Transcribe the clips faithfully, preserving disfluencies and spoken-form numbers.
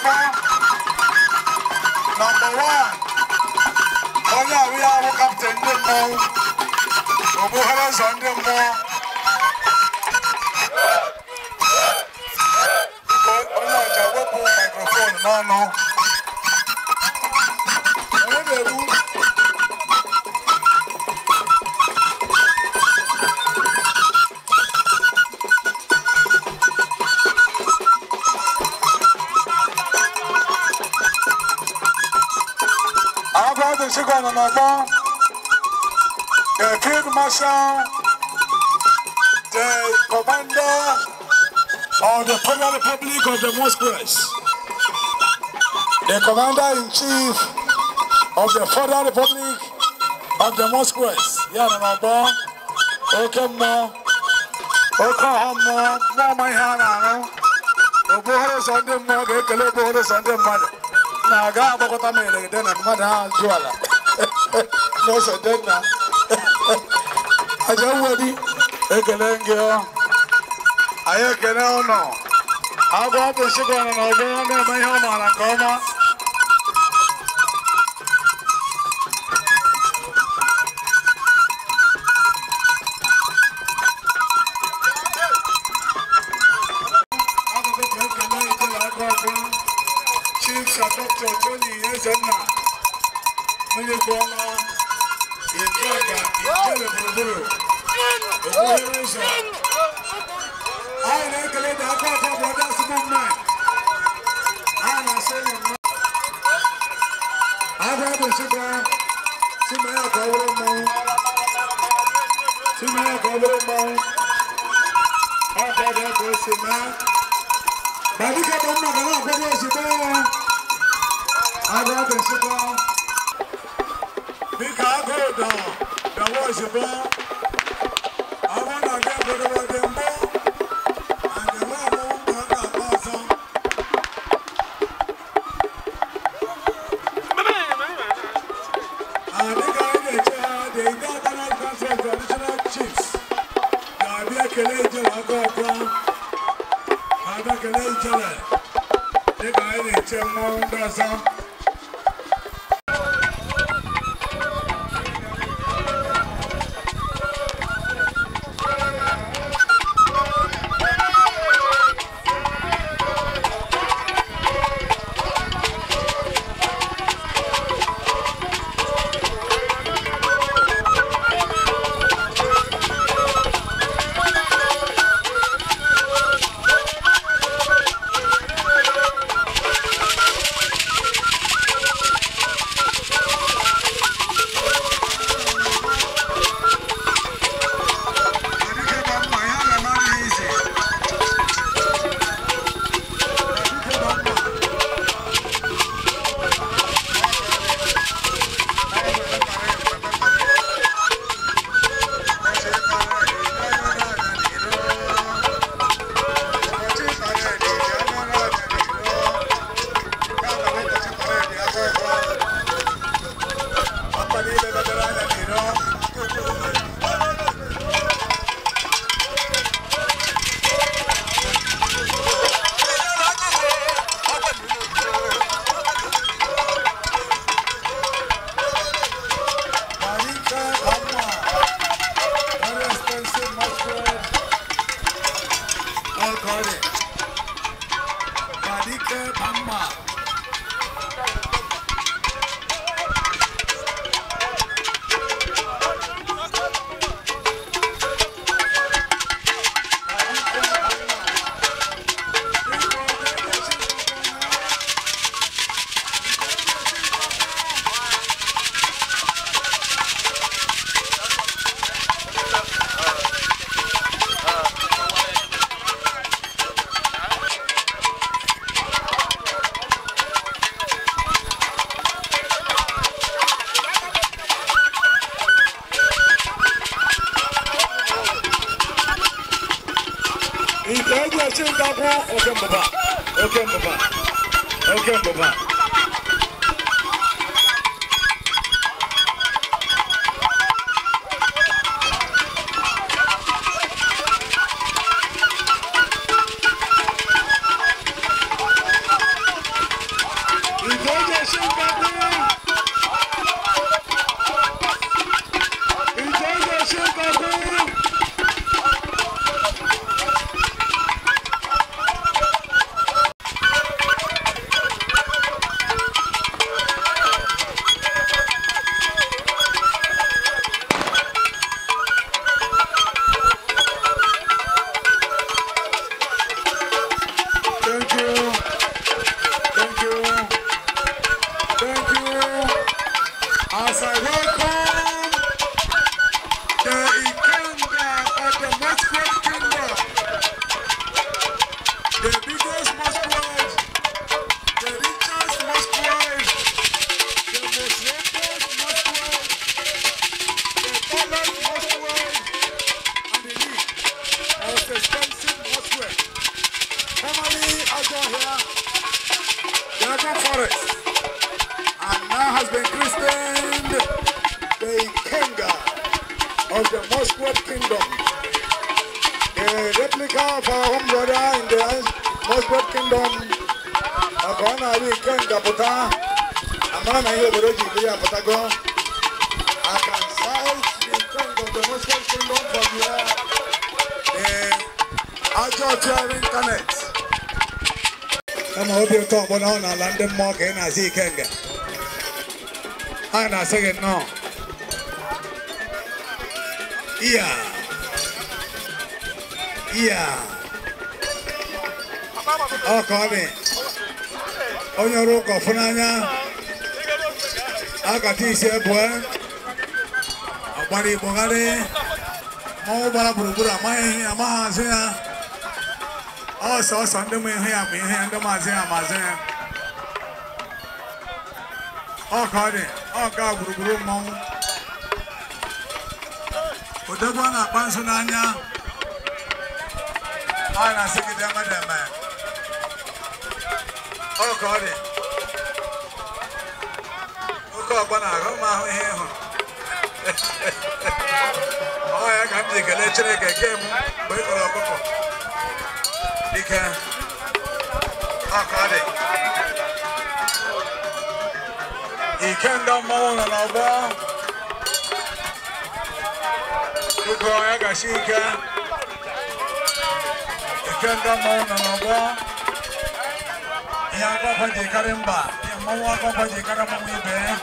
Number one. Onya we are captain the mo. Obo hala Sunday mo. Onya jawo po microphone no no. The Field Marshal, the Commander of the Federal Republic of the Mosques, the Commander-in-Chief of the Federal Republic of the Mosques. Yana Mabo, okay, mo, okay, mo, mo, my hand, Obo Sunday, mo, Obo Sunday, mother. Now, I got a Bogota man, then I'm mother, Juala. No, so then now. I don't worry. I can go. I can no. I'll go up and sit on an oven and my home on a coma. Chief Doctor Tony Yezena. Mwenye Injaga, Injele Buru. Obuherezo. I like the Akokwa brothers movement. I am saying, I have a sugar. Simaya Kawro Mo. Simaya Kawro Mo. I have a Simaya. Badika Bama Gala Kawro Simaya. I have a sugar. Big go down. There was a ball. I want to get rid of them ball. And the one who got that person. And the guy in the chair, the international council traditional chiefs. Now, be a Keleja, I go from. I got Keleja. The guy in the chair, Mount Dasa. Okay, Baba. Okay, Baba. Okay, Baba. London market and see Kenga. And I say it no. Yeah. Yeah. Oh, come in. On your rook of Funanya. I got this here, boy. A body bogale. Oh, Barbara, my Amazia. Oh, so Sunday, me here, me here, the Mazia, Mazia. Oh, God, oh, God, Guru Mong. But the one at Pansananya, I say it, man. Oh, God, oh, God, but I don't know him. Oh, I can't take a lecture again, but you can. Oh, God. He can't do more than a ball. Look how I got she can. He can't do more than a ball. He has got for the Karimba. He has got for the Karamami.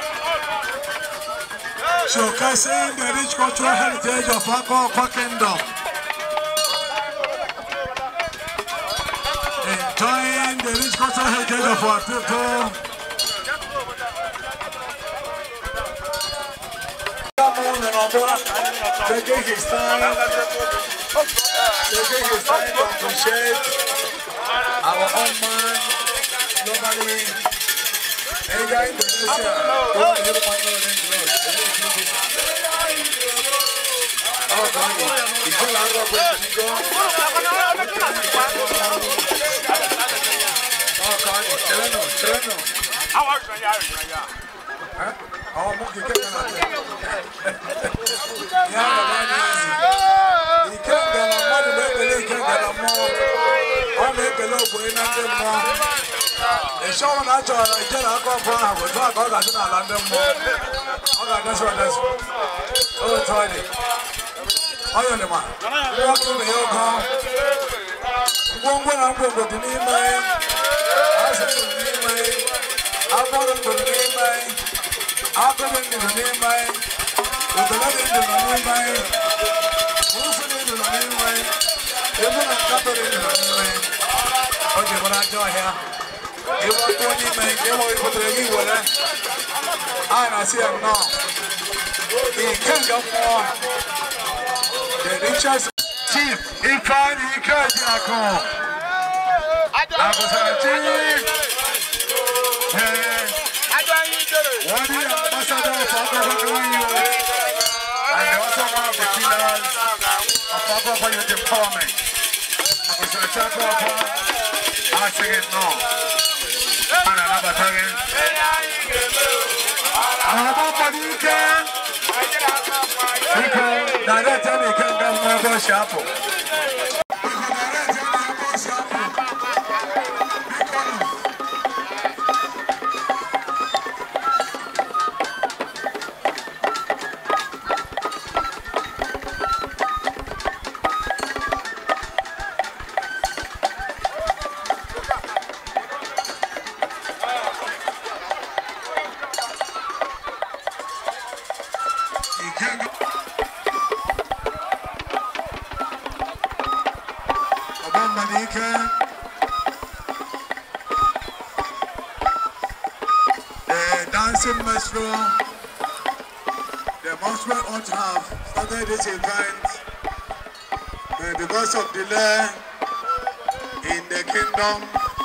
Showcasing the rich cultural heritage of Akokwa Kingdom. Enjoying the rich cultural heritage of our people. Taking his time, taking his time to appreciate our own man, nobody, any guy in Indonesia, don't hear my name in oh, God, he's still out of the go. Oh, God, Sereno, Sereno. How are you? Huh? Oh, monkey, get on that. Yeah, he can't get a money, he can't get a more. I'll make a look when I get more. The show on that, I get a call for her. We'll talk about that in London more. Okay, that's what that's what. Oh, it's Friday. Oh, you're the man. Walk in the hill, come. One when I'm going to the name, man. I said to the name, man. I'm going to the name, man. I'm going to the name, man. With the letter in the name, man. Who's in the name, man? They're going to cut it in the name, man. Okay, but I enjoy here. They want to name, man. They want to put the name, man. I see it now. He can't go more. The richest chief, he can't, he can't, he can't. I was a chief. One year ambassador of Akokwa Youth, and also one of the pillars of Akokwa Youth Empowerment. I was a chief of I sing it now. And another time. Nobody can. Because direct any can come over sharp. Ike. The dancing minstrel, the minstrel ought to have started this event, but because of delay in the kingdom,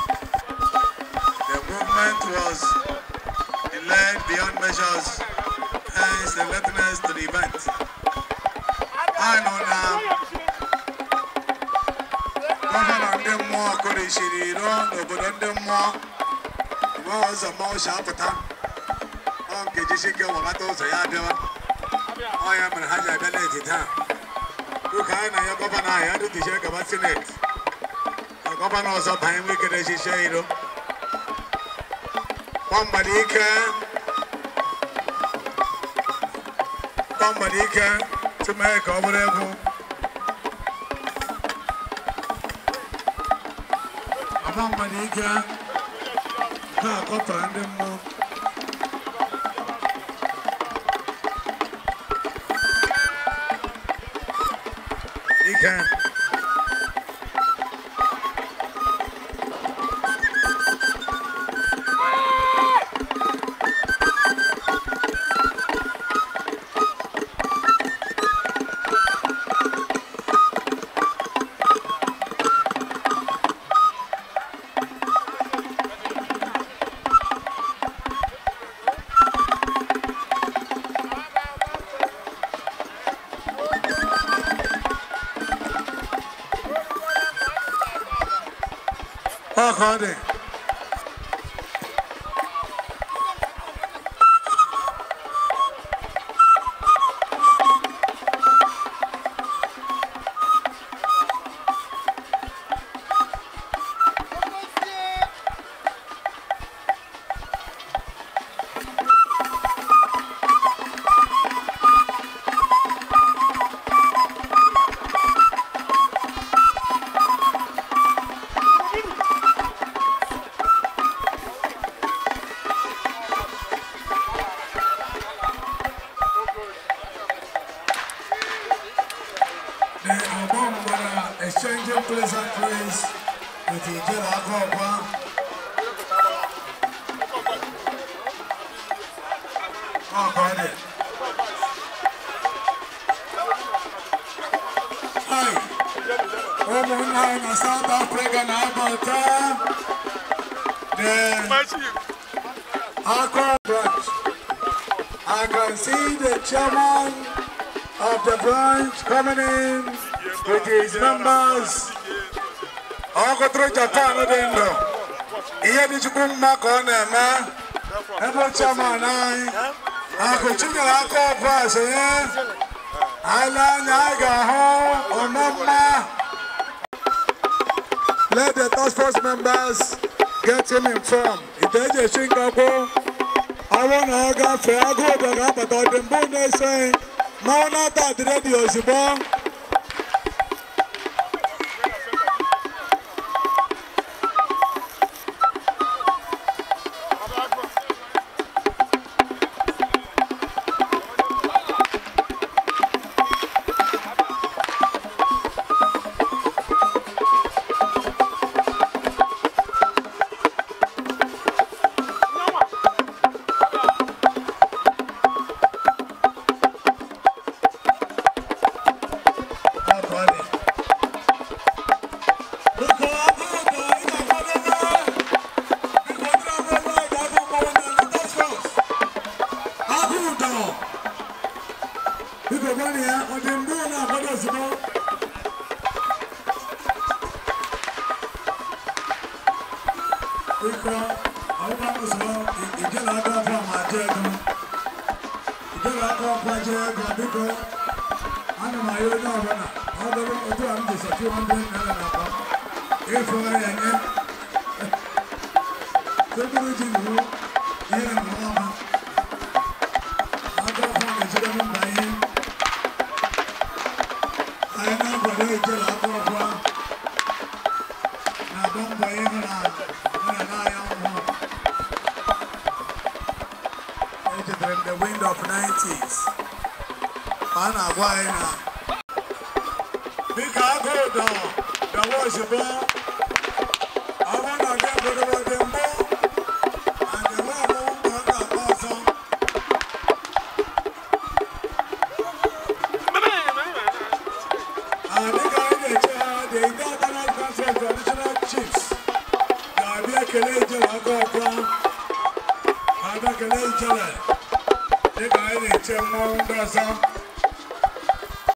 the movement was delayed beyond measures, hence the lateness to the event. I know now. Governor Demo could issue the wrong, but Demo was a more sharp attack. Okay, just get one of those. I am in Haja Benedict. You can't have a governor. I had to check about Senate. The governor was a time we could shade. Somebody can, somebody can to make over there. Somebody can. Akokwa and them more. You can. Akokwa. Exchanging pleasantries with the Akokwa. Akokwa. Hi. Over in South Africa now, but the Akokwa branch. I can see the chairman of the branch coming in with his members. I go through Japan again. Here did you come back on there, man? Every chairman, I go to the Akokwa, so yeah. I land, I go home, oh mama. Let the task force members get him informed. If they just think I go, I want to go fair, I go to the but I didn't they say, no, not that the radio is born. The wind of nineties. Anna, why now? Because I go down, the worship. I don't get each other. They got it, Chemo,